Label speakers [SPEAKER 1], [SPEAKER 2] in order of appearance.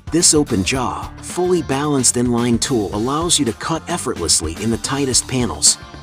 [SPEAKER 1] This open-jaw, fully balanced inline tool allows you to cut effortlessly in the tightest panels.